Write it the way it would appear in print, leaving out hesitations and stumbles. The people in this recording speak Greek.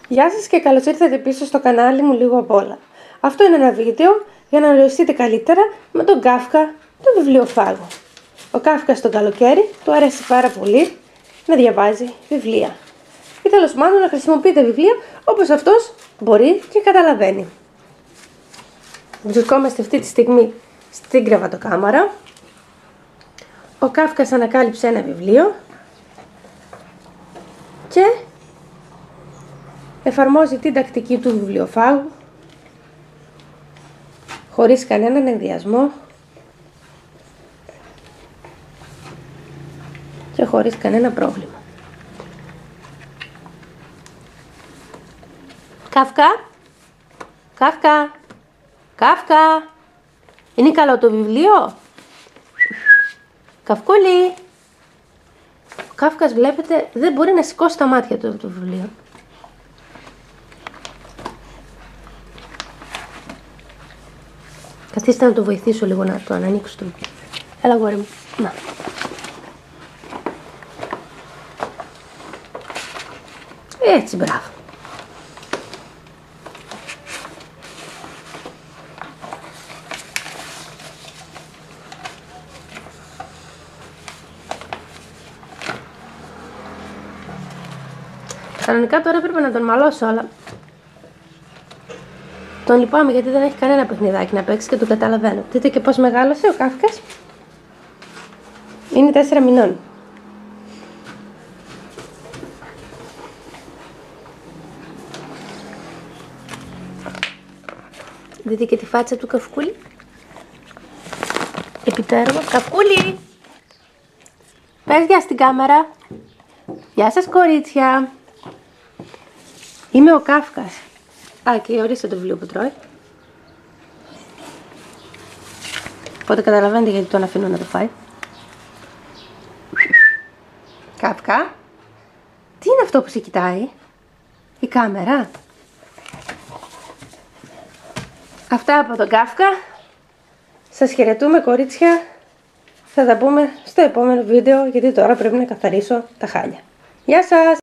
Γεια σας και καλώς ήρθατε πίσω στο κανάλι μου Λίγο απ' όλα. Αυτό είναι ένα βίντεο για να γνωριστείτε καλύτερα με τον Κάφκα, τον βιβλιοφάγο. Ο Κάφκας το καλοκαίρι του αρέσει πάρα πολύ να διαβάζει βιβλία. Ή τέλος πάντων να χρησιμοποιείται βιβλία όπως αυτός μπορεί και καταλαβαίνει. Βρισκόμαστε αυτή τη στιγμή στην κρεβατοκάμαρα. Ο Κάφκας ανακάλυψε ένα βιβλίο και εφαρμόζει την τακτική του βιβλιοφάγου χωρίς κανέναν ενδιασμό και χωρίς κανένα πρόβλημα. Κάφκα, Κάφκα, Κάφκα, είναι καλό το βιβλίο? Καυκούλη. Ο Κάφκας βλέπετε δεν μπορεί να σηκώσει τα μάτια του από το βιβλίο. Καθίστε να το βοηθήσω λίγο να το ανοίξω το βιβλίο. Έλα γόρι μου. Να. Έτσι, μπράβο. Κανονικά τώρα έπρεπε να τον μαλώσω, αλλά τον λυπάμαι γιατί δεν έχει κανένα παιχνιδάκι να παίξει και τον καταλαβαίνω. Δείτε και πως μεγάλωσε ο Κάφκας. Είναι 4 μηνών. Δείτε και τη φάτσα του Καυκούλη. Επιτέρμα. Καυκούλη! Πες γεια στην κάμερα. Γεια σας κορίτσια. Είμαι ο Κάφκας. Α, και ορίστε το βιβλίο που τρώει. Οπότε καταλαβαίνετε γιατί τον αφήνω να το φάει. Κάφκα. Τι είναι αυτό που σε κοιτάει? Η κάμερα. Αυτά από τον Κάφκα. Σας χαιρετούμε κορίτσια. Θα τα πούμε στο επόμενο βίντεο γιατί τώρα πρέπει να καθαρίσω τα χάλια. Γεια σας!